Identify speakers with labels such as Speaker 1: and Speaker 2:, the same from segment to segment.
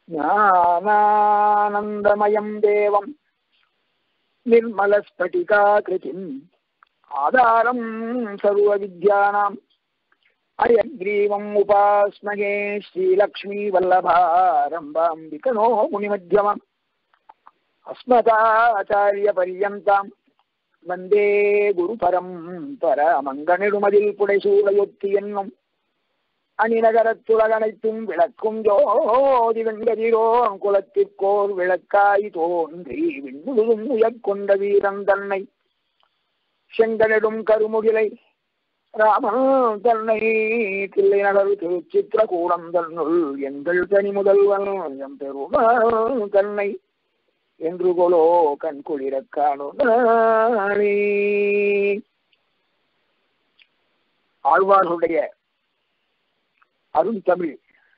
Speaker 1: ஞானானந்தமயம் தேவம் நிர்மலஸ்பட்டிகாகிருதிம் ஆதாரம் சர்வ வித்யானாம் அயக்ரீவம் உபாஸ்மகே ஸ்ரீலக்ஷ்மீ வல்லபாரம்பாம் விகனோ முனிமத்யமாம் அஸ்மதாச்சாரிய பர்யந்தாம் வந்தே குரு பரம்பரமங்கனிடுமதில் புடைசூழையொத்தி என்னும் அணிநகரத்துலகனைத்தும் விளக்கும் ஜோதி வெண்கதிரோன் குலத்திற்கோர் விளக்காய் தோன்றி விண்முழுதும் உயர்கொண்ட வீரன் தன்னை செங்கனிடும் கருமுகிலை ராமன் தன்னை தில்லை நகர் திருச்சித்திரகூடம் தன்னுள் எங்கள் தனி முதல்வன் எம் பெருமான் தன்னை என்று கொலோ கண் குளிரக் காணோம். ஆழ்வார்களுடைய அருந்தமிழ்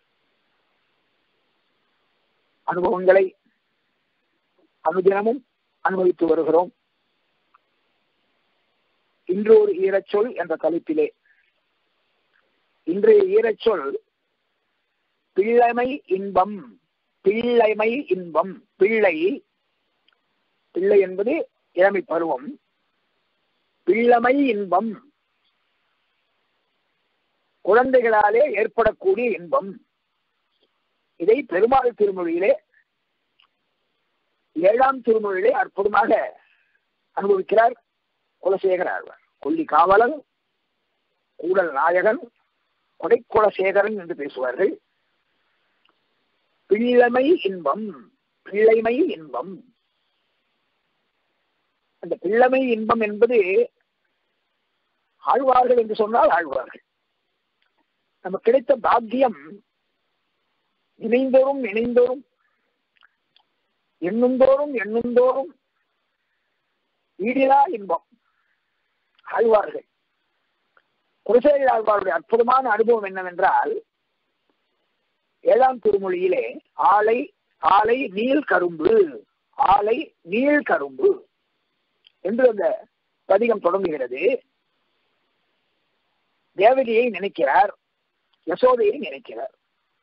Speaker 1: அனுபவங்களை அனுதினமும் அனுபவித்து வருகிறோம். இன்று ஒரு ஈரச்சொல் என்ற தலைப்பிலே இன்றைய ஈரச்சொல் பிள்ளைமை இன்பம். பிள்ளைமை இன்பம். பிள்ளை என்பது இளமை பருவம். பிள்ளைமை இன்பம் குழந்தைகளாலே ஏற்படக்கூடிய இன்பம். இதை பெருமாள் திருமொழியிலே 7ஆம் திருமொழியிலே அற்புதமாக அனுபவிக்கிறார் குலசேகர ஆழ்வார். கொல்லி காவலன், கூடல் நாயகன், கொடைக்குலசேகரன் என்று பேசுவார்கள். பிள்ளைமை இன்பம், பிள்ளைமை இன்பம். அந்த பிள்ளைமை இன்பம் என்பது ஆழ்வார்கள் என்று சொன்னால் ஆழ்வார்கள். நமக்கு கிடைத்த பாக்கியம் இணைந்தோறும் இணைந்தோறும் எண்ணுந்தோறும் ஈடிலா இன்பம். ஆழ்வார்கள் குலசேகர ஆழ்வாருடைய அற்புதமான அனுபவம் என்னவென்றால், 7ஆம் திருமொழியிலே ஆலை ஆலை நீள் கரும்பு, ஆலை நீள் கரும்பு என்று அந்த பதிகம் தொடங்குகிறது. தேவகியை நினைக்கிறார், யசோதையை நினைக்கிறார்.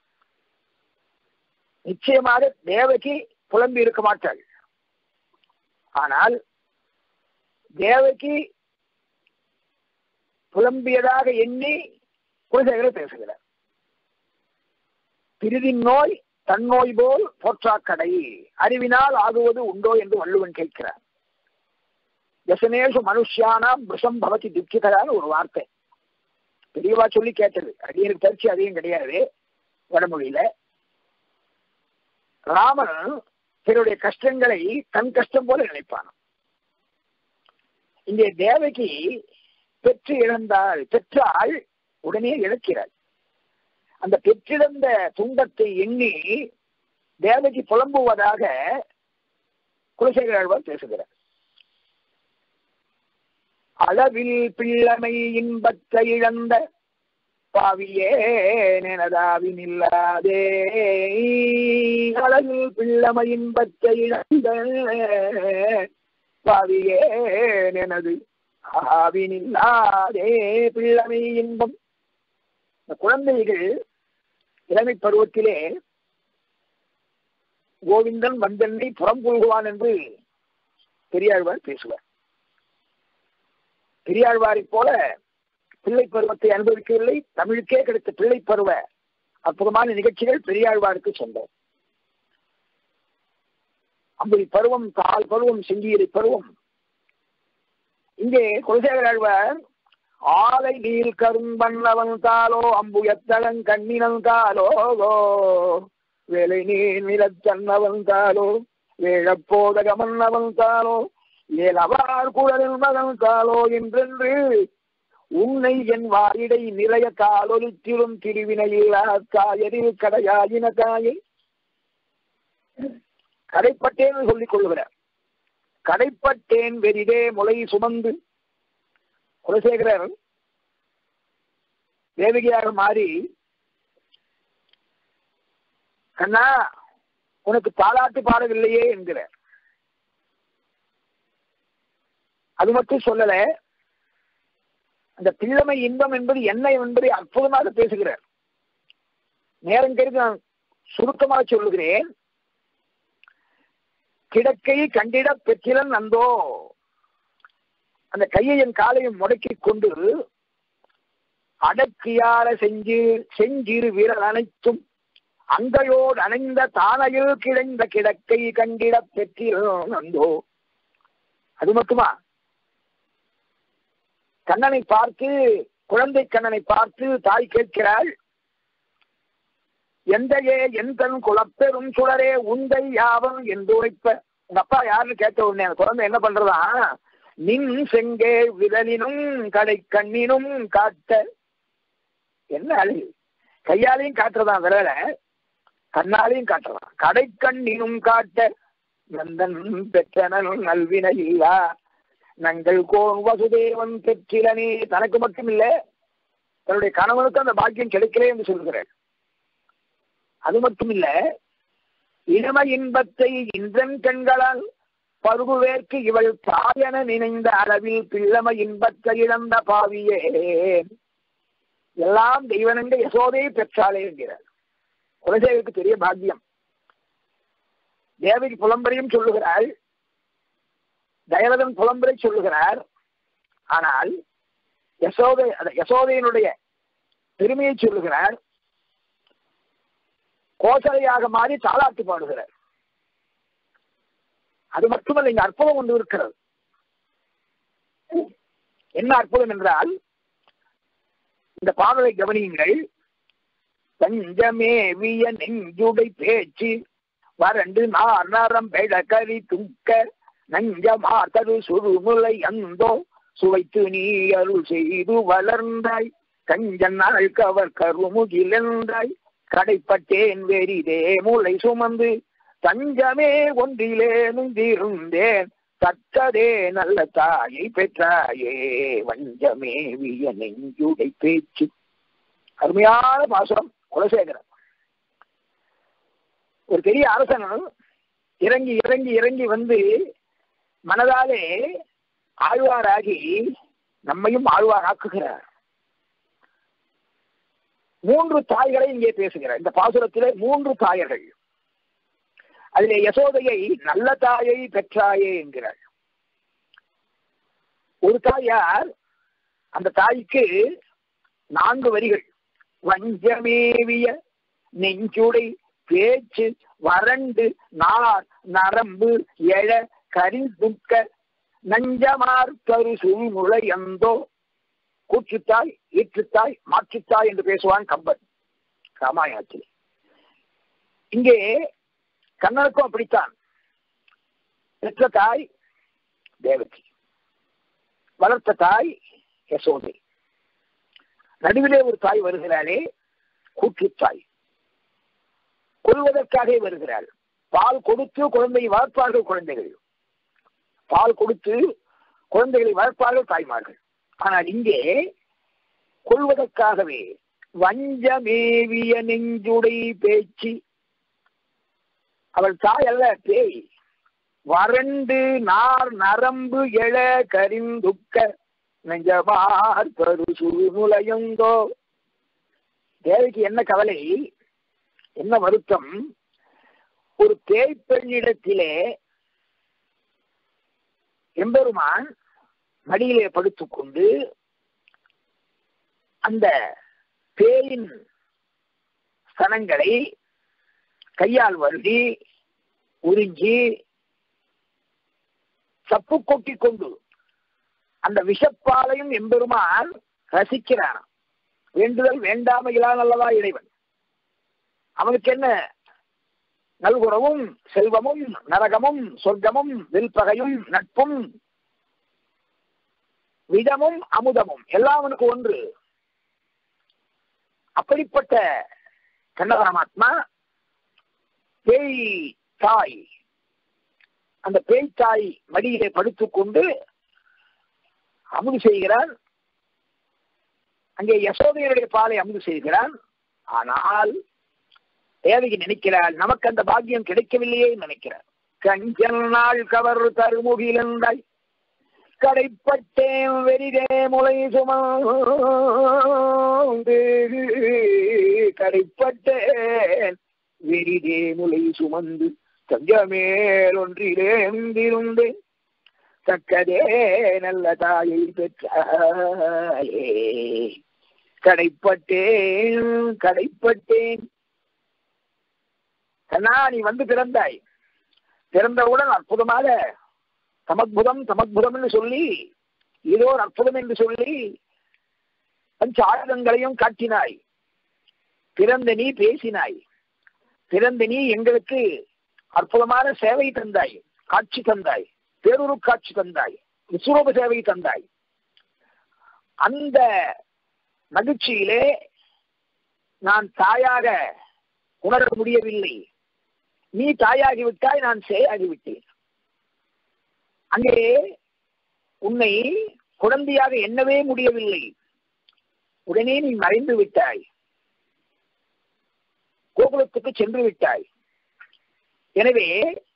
Speaker 1: நிச்சயமாக தேவகி புலம்பி இருக்க மாட்டாள். ஆனால் தேவகி புலம்பியதாக எண்ணி குலசேகரர் பேசுகிறார். பிரிதின் நோய் தன்னோய் போல் போற்றாக்கடை, அறிவினால் ஆகுவது உண்டோ என்று வள்ளுவன் கேட்கிறார். யசனேஷு மனுஷியானாம் விஷம் பவதி துக்கிதரான ஒரு வார்த்தை பெரியவா சொல்லி கேட்டது. அடியனுக்கு பயிற்சி அதிகம் கிடையாது வடமொழியில. ராமன் பிறருடைய கஷ்டங்களை தன் கஷ்டம் போல நினைப்பான். இங்கே தேவகி பெற்று இழந்தாள், பெற்றால் உடனே இழக்கிறாள். அந்த பெற்றிழந்த துன்பத்தை எண்ணி தேவகி புலம்புவதாக குலசேகர ஆழ்வார் பேசுகிறார். அளவில் பிள்ளைமை இன்பத்தை இழந்த பாவியே நெனதாவின் இல்லாதே, அளவில் பிள்ளைமை இன்பத்தை இழந்த பாவியே நெனது ஆவினில்லாதே. பிள்ளைமை இன்பம். இந்த குழந்தைகள் இளமை பருவத்திலே கோவிந்தன் வந்தனை புறம் கொள்குவான் என்று பெரியாழ்வார் பேசுவார். பெரியாழ்வாரை போல பிள்ளை பருவத்தை அனுபவிக்கவில்லை. தமிழுக்கே கிடைத்த பிள்ளை பருவ அற்புதமான நிகழ்ச்சிகள் பெரியாழ்வாருக்கு சொந்தம். அம்புலி பருவம், கால் பருவம், செங்கீரை பருவம். இங்கே குலசேகர ஆழ்வார் ஆலை நீல் கரும்பண்ணவன் தாலோ அம்புயத்தளங் கண்ணினன் தாலோ வேலை நீர் நிலச்சன்னவன் தாலோ வேழப்போதகமன்னவன் தாலோ ஏலவார் குழலின் மகன் தாலோ என்றென்று உன்னை என் வாரிடை நிலைய காலொலித்திரும் திருவினையில்லா காயரில் கடையாயின காயை. கடைப்பட்டேன் சொல்லிக் கொள்கிறார். கடைப்பட்டேன் வெறிதே முளை சுமந்து. குலசேகரர் தேவகியாக மாறி, கண்ணா உனக்கு தாலாட்டு பாடவில்லையே என்கிறார். அது மட்டும் சொல்லல, அந்த பிள்ளைமை இன்பம் என்பது என்ன என்பதை அற்புதமாக பேசுகிறார். நேரம் கருதி நான் சுருக்கமாக சொல்லுகிறேன். கிடக்கை கண்டிட பெற்றிலன் அந்தோ, அந்த கையையும் காலையும் முடக்கி கொண்டு அடக்கியார செஞ்சிறு வீரர் அனைத்தும் அங்கையோடு அணைந்த தானையில் கிடந்த கிடக்கை கண்டிட பெற்றிலன் அந்தோ. அது மட்டுமா, கண்ணனை பார்த்து, குழந்தை கண்ணனை பார்த்து தாய் கேட்கிறாள், எந்தையே என் தன் குலப்பெரும் சுடரே உந்தை யாவன் என்று உரைப்ப. உங்க அப்பா யாருன்னு கேட்ட உடனே அந்த குழந்தை என்ன பண்றதா, நின் செங்கே விரலினும் கடை கண்ணினும் காட்ட. என்ன அழகு, கையாலையும் காட்டுறதான் விரல, கண்ணாலையும் காட்டுறதான். கடை கண்ணினும் காட்ட நந்தன் பெற்றனல் நல்வினை இல்லா நங்கள் கோன் வசுதேவன் பெற்றிலனே. தனக்கு மட்டும் இல்ல, தன்னுடைய கணவனுக்கு அந்த பாக்கியம் கிடைக்கலே என்று சொல்கிறார். அது மட்டும் இல்ல, இளம இன்பத்தை இன்றன் கண்களால் பருகுவேற்கு இவள் தாயன நினைந்த அளவில் பிள்ளம இன்பத்தை இழந்த பாவியே. எல்லாம் தெய்வனங்க யசோதையை பெற்றாளே என்கிறார். குலதேவிக்கு பெரிய பாக்கியம். தேவகி புலம்பரையும் சொல்லுகிறாள், தயரதன் புலம்பரை சொல்லுகிறார். ஆனால் யசோதையினுடைய பெருமையை சொல்லுகிறார். கோசலையாக மாறி தாளாட்டு பாடுகிறார். அது மட்டுமல்ல, இங்க அற்புதம் ஒன்று இருக்கிறது. என்ன அற்புதம் என்றால், இந்த பாடலை கவனியுங்கள். தஞ்சமேவிய நெஞ்சுடை பேச்சு வறண்டு நார் நரம் பெழக்கறி துக்க நஞ்சமாத்தரு சுருமுலை அந்தோ சுவைத்து நீ அருள் செய்து வளர்ந்தாய் கஞ்சன் நாள் கவர் கருமுகிலென்றாய் கடைப்பட்டேன் வெறிதே மூளை சுமந்து தஞ்சமே ஒன்றிலே முந்திருந்தேன் தக்கதே நல்ல தாயை பெற்றாயே வஞ்சமேவிய நெஞ்சுடை பேச்சு. அருமையான பாசுரம் குலசேகரன். ஒரு பெரிய அரசன் இறங்கி இறங்கி இறங்கி வந்து மனதாலே ஆழ்வாராகி நம்மையும் ஆழ்வாராக்குகிறார். 3 தாய்களை இங்கே பேசுகிறார். இந்த பாசுரத்திலே 3 தாயர்கள். அதிலே யசோதையை நல்ல தாயை பெற்றாயே என்கிறார். ஒரு தாயார், அந்த தாய்க்கு 4 வரிகள். வஞ்சமேவிய நெஞ்சுடை பேச்சு வறண்டு நார் நரம்பு எழ கரிந்துக்க நஞ்சமார் கரு சூழ்முளை அந்தோ. கூற்றுத்தாய், ஈற்றுத்தாய், மாற்றுத்தாய் என்று பேசுவான் கம்பன் ராமாயணத்தில். இங்கே கண்ணனுக்கும் அப்படித்தான். பெற்ற தாய் தேவகி, வளர்த்த தாய் யசோதை, நடுவிலே ஒரு தாய் வருகிறாளே கூற்றுத்தாய். கொள்வதற்காக வருகிறாள். பால் கொடுத்து குழந்தையை வளர்ப்பார்கள் குழந்தைகள், பால் கொடுத்து குழந்தைகளை வளர்ப்பார்கள் தாய்மார்கள். ஆனால் இங்கே கொள்வதற்காகவே வஞ்சமேவிய நெஞ்சுடை பேச்சு. அவள் தாய் அல்ல, பேய். வறண்டு நார் நரம்பு எழ கரிந்துக்க நெஞ்சமார் கரு சுழுமுலையந்தோ. தேவிக்கு என்ன கவலை, என்ன வருத்தம். ஒரு பேய் பெண்ணிடத்திலே எம்பெருமான் மடியிலே படுத்துக்கொண்டு அந்த பேயின் ஸ்தனங்களை கையால் வருடி உறிஞ்சி சப்பு கொட்டி கொண்டு அந்த விஷப்பாலையும் எம்பெருமான் ரசிக்கிறான். வேண்டுதல் வேண்டாமையிலான் அல்லவா இறைவன். அவனுக்கு என்ன நல்குறவும் செல்வமும் நரகமும் சொர்க்கமும் வில்பகையும் நட்பும் விதமும் அமுதமும் எல்லாம் அவனுக்கு ஒன்று. அப்படிப்பட்ட கண்ணபரமாத்மா பேய் தாய், அந்த பேய் தாய் மடியிலே படுத்துக்கொண்டு அமுது செய்கிறான். அங்கே யசோதையருடைய பாலை அமுது செய்கிறான். ஆனால் தேவகி நினைக்கிறாள், நமக்கு அந்த பாக்கியம் கிடைக்கவில்லையே நினைக்கிறார். கஞ்சன் நாள் கவர் தருமுகிலந்தாய் கடைப்பட்டேன் வெறிதே முளை சுமந்து கடைப்பட்டேன் வெறிதே முலை சுமந்து தஞ்சமேல் ஒன்றிலேந்திருந்தேன் தக்கதே நல்ல தாயை பெற்றாயே. கடைப்பட்டேன் கடைப்பட்டேன். கண்ணா, நீ வந்து பிறந்தாய். பிறந்தவுடன் அற்புதமாக தமத்புதம் தமத்புதம் என்று சொல்லி, ஏதோ ஒரு அற்புதம் என்று சொல்லி பஞ்ச ஆயுதங்களையும் காட்டினாய். பிறந்த நீ பேசினாய். பிறந்த நீ எங்களுக்கு அற்புதமான சேவை தந்தாய், காட்சி தந்தாய், பேரூரு காட்சி தந்தாய், விஸ்வரூப சேவை தந்தாய். அந்த மகிழ்ச்சியிலே நான் தாயாக உணர முடியவில்லை. நீ தாயாகிவிட்டாய், நான் சேயாகிவிட்டேன். அங்கே உன்னை குழந்தையாக எண்ணவே முடியவில்லை. உடனே நீ மறைந்து விட்டாய், கோகுலத்துக்கு சென்று விட்டாய். எனவே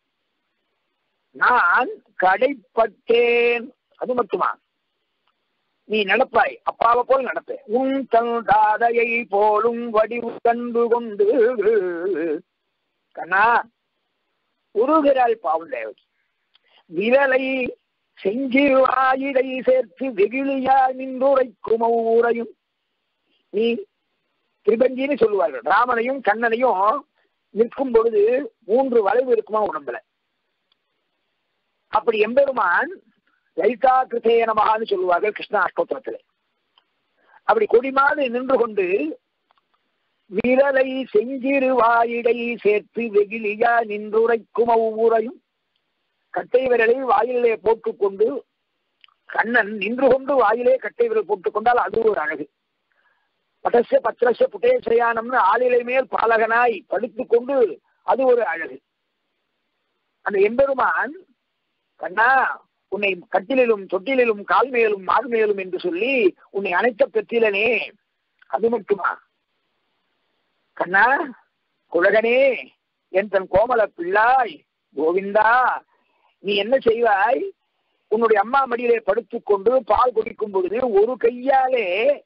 Speaker 1: நான் கடைப்பட்டேன். அது மட்டுமா, நீ நடப்பாய், அப்பாவை போல் நடப்பேன். உன் தன் தாதையை போலும் வடிவு கண்டு கொண்டு. கண்ணா, உருகிறாள் பாவம் தேவகி. விரலை செஞ்சி வாயிடை சேர்த்து வெகுளியா நின்றுரைக்கும் ஊரையும். நீ திரிபஞ்சின்னு சொல்லுவார்கள். ராமனையும் கண்ணனையும் நிற்கும் பொழுது 3 வளைவு இருக்குமா உடம்புல. அப்படி எம்பெருமான் லலிதா கிருதேய நமகான்னு சொல்லுவார்கள் கிருஷ்ண அஷ்டோத்திரத்தில். அப்படி கொடிமாறு நின்று கொண்டு விரலை செஞ்சிறு வாயிடை சேர்த்து வெகுளியா நின்றுரைக்கும் ஊரையும். கட்டை விரலை வாயிலே போட்டுக்கொண்டு, கண்ணன் நின்று கொண்டு வாயிலே கட்டை விரல் போட்டுக் கொண்டால் அது ஒரு அழகு. பட்டச பத்திரச புட்டேசயானம்னு ஆளிலை மேல் பாலகனாய் படுத்துக் கொண்டு அது ஒரு அழகு. அந்த எம்பெருமான் கண்ணா, உன்னை கட்டிலும் தொட்டிலும் கால் மேலும் மார் மேலும் என்று சொல்லி உன்னை அணைத்த பெற்றிலனே, அது மட்டுமா? கண்ணா, குழகனே, என் தன் கோமல பிள்ளாய் கோவிந்தா, நீ என்ன செய்வாய்? உன்னுடைய அம்மா மடியிலே படுத்துக் கொண்டு பால் குடிக்கும் பொழுது ஒரு கையாலே,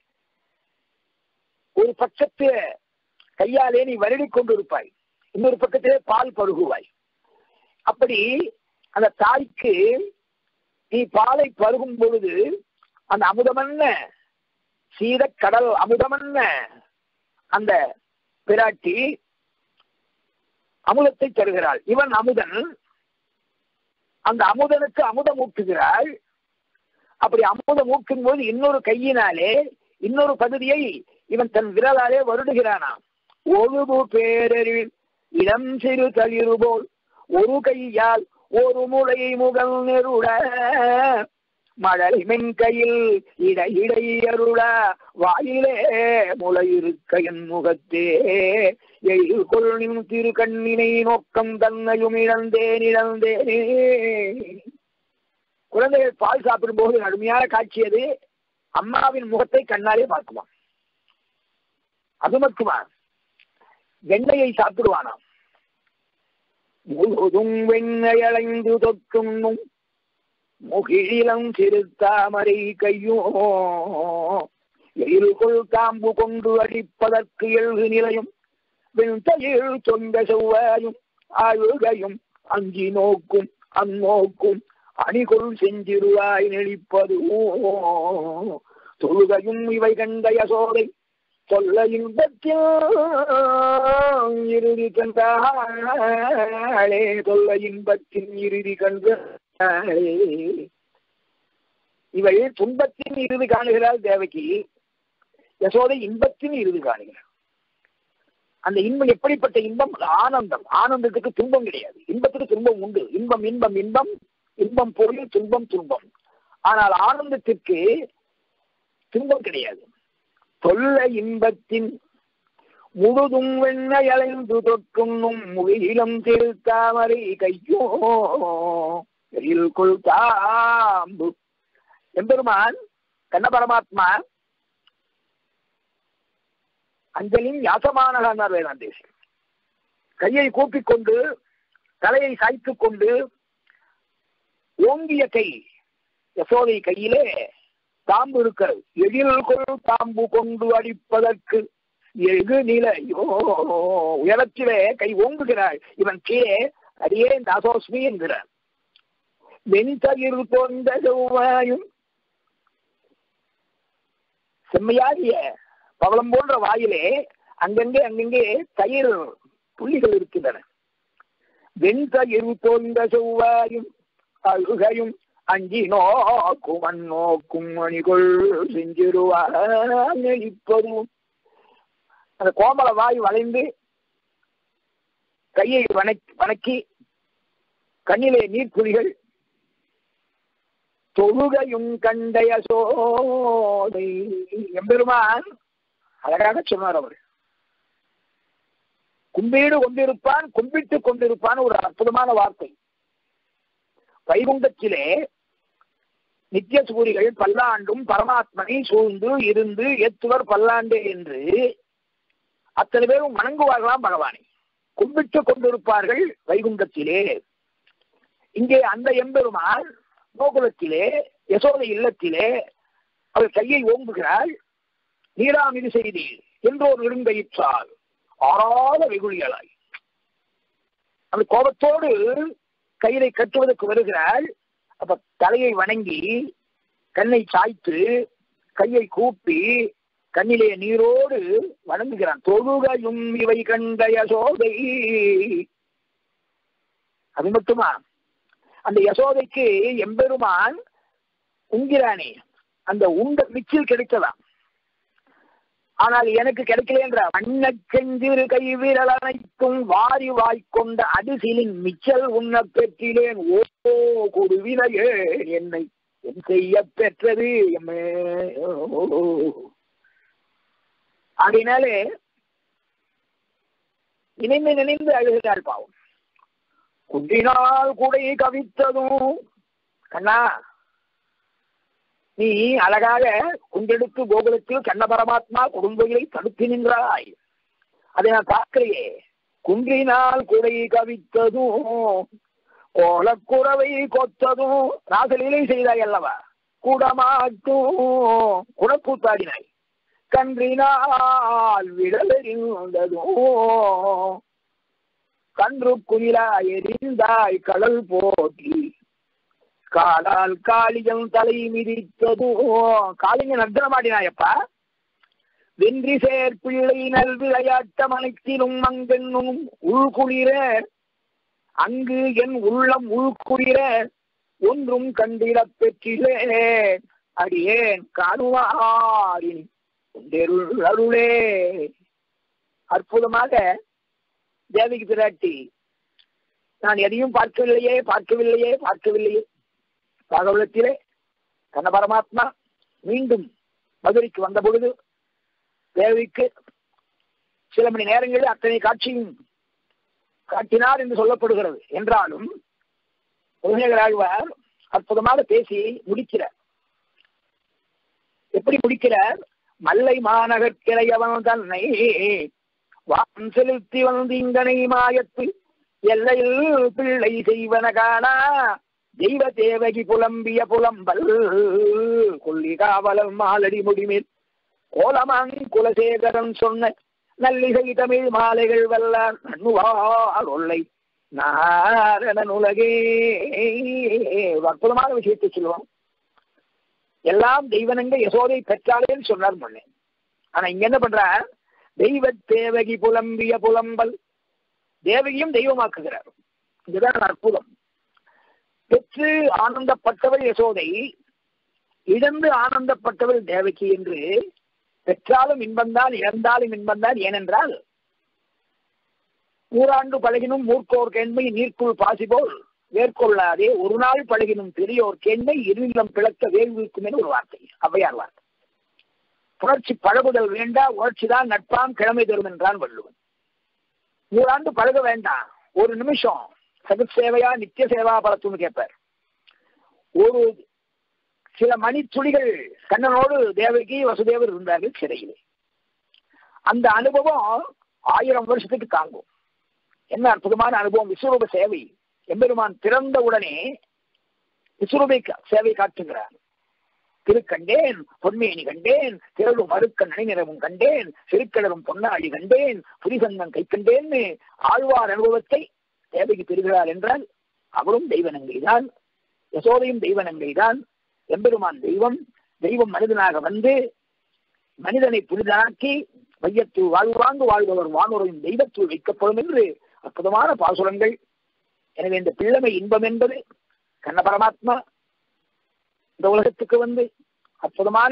Speaker 1: ஒரு பக்கத்து கையாலே நீ வருடி கொண்டு இருப்பாய், இன்னொரு பக்கத்திலே பால் பருகுவாய். அப்படி அந்த தாய்க்கு நீ பாலை பருகும் பொழுது அந்த அமுதமன்ன சீத கடல் அமுதமன்ன அந்த பிராட்டி அமுதத்தை தருகிறாள். இவன் அமுதன், அந்த அமுதனுக்கு அமுதம் ஊட்டுகிறாள். அப்படி அமுதம் ஊட்டும் போது இன்னொரு கையினாலே இன்னொரு பகுதியை இவன் தன் விரலாலே வருடுகிறானாம். ஒழுகு பேரறிவில் இளம் சிறு தளிரு போல் ஒரு கையால் ஒரு முளை முகல் நெருட மழலை மென்கையில் இடை அருள வாயிலே முளை இருக்க என் முகத்தே எழில்கொள் நின் திரு கண்ணினை நோக்கம் தன்னையும் இழந்தேனே. குழந்தைகள் பால் சாப்பிடும் போது அருமையான காட்சி அது. அம்மாவின் முகத்தை கண்ணாலே பார்க்குமா. அது மட்டுமா, வெண்ணையை சாப்பிடுவானாம். முழுதும் வெண்ணெய் அலைந்து தொற்றும் முகிழிலம் சிறுத்தாமரை கையோ எழில்கொள் தாம்பு கொண்டு அடிப்பதற்கு எழுது நிலையும் வெண்தயிர் சொந்த செவ்வாயும் அழுகையும் அஞ்சி நோக்கும் அந்நோக்கும் அணிகொள் செஞ்சிருவாய் நெளிப்பது தொழுகையும் இவை கண்ட யசோதை சொல்ல இன்பத்தில் இறுதி கண்டாளே. சொல்ல இன்பத்தின் இறுதி கண்டாளே. இவள் துன்பத்தின் இறுதி காணுகிறாள் தேவகி, யசோதை இன்பத்தின் இறுதி காணுகிறாள். அந்த இன்பம் எப்படிப்பட்ட இன்பம்? ஆனந்தம். ஆனந்தத்துக்கு துன்பம் கிடையாது, இன்பத்துக்கு துன்பம் உண்டு. இன்பம் இன்பம் இன்பம், இன்பம் பொருள், துன்பம் துன்பம். ஆனால் ஆனந்தத்திற்கு துன்பம் கிடையாது. தொல்ல இன்பத்தின் முழுதும் வெண்ணெய் அலைந்து தொற்றும் முகிலம் திருத்தாமரை கையோ எழில்கொள் தாம்பு. எம்பெருமான் கண்ண பரமாத்மா அஞ்சலின் யாசமானார் வேதாந்தேசி. கையை கூப்பிக்கொண்டு தலையை சாய்த்துக் கொண்டு ஓங்கிய கை யசோதை கையிலே தாம்பு இருக்கிறது. எழில்கொள் தாம்பு கொண்டு அடிப்பதற்கு எகு நிலையோ உயரத்திலே கை ஓங்குகிறாள். இவன் கீழே அடியே தாசோஸ்மி என்கிறார். வெண்தயிர் போன்ற செவ்வாயும் செம்மையாகிய பவளம் போன்ற வாயிலே அங்கங்கே தயிர் புள்ளிகள் இருக்கின்றன. வெண்தயிர் போன்ற செவ்வாயும் அழுகையும் அஞ்சி நோக்கும் அந்நோக்கும் மணிகொள் செஞ்சிருவாப்பதும். அந்த கோமல வாய் வளைந்து கையை வணக்கி கண்ணிலே நீர்க்குழிகள் தொழுகையும் கண்டைய சோதை. எம்பெருமான் அழகாக சொன்னார். அவர் கும்பீடு கொண்டிருப்பான், கும்பிட்டுக் கொண்டிருப்பான். ஒரு அற்புதமான வார்த்தை. வைகுண்டத்திலே நித்திய சூரிகள் பல்லாண்டும் பரமாத்மனை சூழ்ந்து இருந்து ஏத்துவர் பல்லாண்டே என்று அத்தனை பேரும் வணங்குவார்களாம் பகவானை. கும்பிட்டுக் கொண்டிருப்பார்கள் வைகுண்டத்திலே. இங்கே அந்த எம்பெருமான் கோகுலத்திலே யசோதை இல்லத்திலே அவர் கையை ஓங்குகிறாள். நீராமிது செய்தி என்றோர் நெடுங்கயிற்றால் ஆறாத வெகுளிகளாய் அந்த கோபத்தோடு கையிலை கட்டுவதற்கு வருகிறாள். அப்ப தலையை வணங்கி கண்ணை சாய்த்து கையை கூப்பி கண்ணிலே நீரோடு வணங்குகிறான். தொழுகையும் இவை கண்ட யசோதை. அது மட்டுமா, அந்த யசோதைக்கு எம்பெருமான் உங்கிறானே, அந்த உண்ட மிச்சில் கிடைக்கலாம். ஆனால் எனக்கு கிடைக்கல என்ற வண்ணச்செஞ்சிறு கை வீரல் அனைத்தும் வாரி வாய்க்கொண்ட அடிசிலின் மிச்சல் உண்ண பெற்றிலேன். ஓ கொடுவிலையே என்னை என் செய்ய பெற்றது எம்மே. அப்படின்னாலே நினைந்து நினைந்து அழுகிறாள் பாவம். குன்றினால் கூடை கவித்ததும் கண்ணா, நீ அழகாக குண்டெடுத்து கோகுலத்தில் கண்ண பரமாத்மா குடும்பங்களை தடுத்து நின்றாய். அதை நான் பார்க்கலையே. குன்றினால் கூடை கவித்ததும் கோலக்குறவை கொத்ததும் ராசலீலை செய்தாய் அல்லவா. கூடமாட்டும் குடக்கூத்தாடினாய். கன்றினால் விடலறிந்ததும் கன்று குயிலா எரிந்தாய் கடல் போட்டி. காலால் காளியம் தலை மிதித்ததும் காளிங்க நர்த்தனமாடினாயப்பா. வென்றி சேர்ப்பிள்ளை நல் விளையாட்டம் அனைத்திலும் அங்கென்னும் உள்குளிர அங்கு என் உள்ளம் உள்குளிர ஒன்றும் கண்டிடப் பெற்றிலே. அடியேன் காணுவாரின் அருளே. அற்புதமாக தேவிக்கு பிராட்டி, நான் எதையும் பார்க்கவில்லையே. பாகவதத்திலே கண்ண பரமாத்மா மீண்டும் மதுரைக்கு வந்த பொழுது தேவிக்கு சில மணி நேரங்களில் அத்தனை காட்சியும் காட்டினார் என்று சொல்லப்படுகிறது. என்றாலும் ஆழ்வார் அற்புதமாக பேசி முடிக்கிறார். எப்படி முடிக்கிறார்? மல்லை மாநகர்கிளையவன் தன்னை வான் செலுத்தி வந்து இங்கனை மாயத்து எல்லையில் பிள்ளை செய்வன காணா தெய்வ தேவகி புலம்பிய புலம்பல் கொல்லி காவலர் மாலடி முடிமேல் கோலமாங் குலசேகரன் சொன்ன நல்லிசை தமிழ் மாலைகள் வல்லார் நன்னுவார் ஒல்லை நாரணன் உலகே. அற்புதமான விஷயத்தை சொல்லுவோம். எல்லாம் தெய்வனங்க யசோதை பெற்றாலேன்னு சொன்னார் முன்னே. ஆனா இங்க என்ன பண்ற? தெய்வ தேவகி புலம்பிய புலம்பல். தேவகியும் தெய்வமாக்குகிறார். இதுதான் அற்புதம். பெற்று ஆனந்தப்பட்டவள் யசோதை, இழந்து ஆனந்தப்பட்டவள் தேவகி என்று பெற்றாலும் இன்பந்தான் இழந்தாலும் இன்பந்தான். ஏனென்றால் ஊராண்டு பழகினும் மூர்க்கோர் கேண்மை நீர்க்குள் பாசி போல் வேர்கொள்ளாதே ஒரு நாள் பழகினும் பெரியோர் கேண்மை இருநிலம் பிளக்க வேள்விக்கும் என ஒரு வார்த்தை, ஔவையார் வார்த்தை. புணர்ச்சி பழகுதல் வேண்டா, உணர்ச்சிதான் நட்பாம் கிழமை தரும் என்றான் வள்ளுவன். 100 ஆண்டு பழக வேண்டாம், ஒரு நிமிஷம் சகுத் சேவையா நித்திய சேவா பலத்துன்னு கேட்பார். ஒரு சில மணித்துளிகள் கண்ணனோடு தேவகி வசுதேவர் இருந்தார்கள் சிறையிலே. அந்த அனுபவம் 1000 வருஷத்துக்கு தாங்கும். என்ன அற்புதமான அனுபவம்! விஸ்வரூப சேவை. எம்பெருமான் பிறந்த உடனே விஸ்வரூப சேவை காட்டுகிறார். திருக்கண்டேன் பொன்மேனி கண்டேன் திரளும் மறுக்க நனிநிறமும் கண்டேன் சிறுக்கிழரும் பொன்னாடி கண்டேன் புரிசந்தம் கை கண்டேன்னு ஆழ்வார் அனுபவத்தை தேவகி பெறுகிறார் என்றால் அவரும் தெய்வநங்கைதான், யசோதையும் தெய்வநங்கைதான். எம்பெருமான் தெய்வம், தெய்வம் மனிதனாக வந்து மனிதனை புனிதனாக்கி வையத்துள் வாழ்வாங்கு வாழ்பவர் வானுரையும் தெய்வத்துள் வைக்கப்படும் என்று அற்புதமான பாசுரங்கள். எனவே இந்த பிள்ளைமை இன்பம் என்பது கண்ண பரமாத்மா இந்த உலகத்துக்கு வந்து அற்புதமான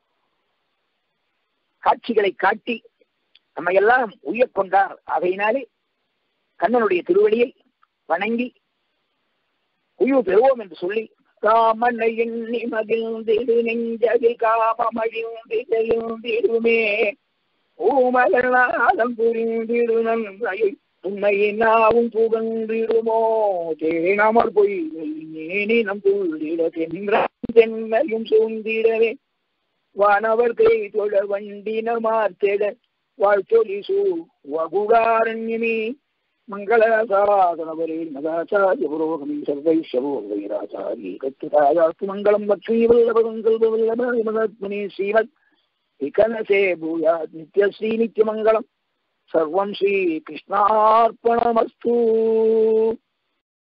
Speaker 1: காட்சிகளை காட்டி நம்ம எல்லாம் உய்யக் கொண்டார். ஆகையினாலே கண்ணனுடைய திருவடியை வணங்கி உய்வு பெறுவோம் என்று சொல்லி காமனை எண்ணி மகிழ்ந்திடு நெஞ்சதில் காமமழிந்திடுமே ஊமகநாதம் புரிந்திடு நன்மையை உண்மையினாவும் புகழ்ந்திடுமோ தேனமர் பொய் நம் புள்ளிட தென்னையும் சூழ்ந்திடவே வானவர் கை தொழ வண்டினர் மார்த்தெட வாழ்த்தொலி சூ வகுடாரண்யமே மங்களசாதனவரே மதாச்சாரிய புரோகமி சர்வைஷவோராச்சாரி கத்துதாயாத்து மங்களம் லக்ஷ்மீ வல்லபங்கள் வல்லபமனே ஸ்ரீமத் விகனசே பூயாத் நித்யஸ்ரீ நித்யமங்கலம் சர்வம் ஸ்ரீ கிருஷ்ணார்ப்பணமஸ்து.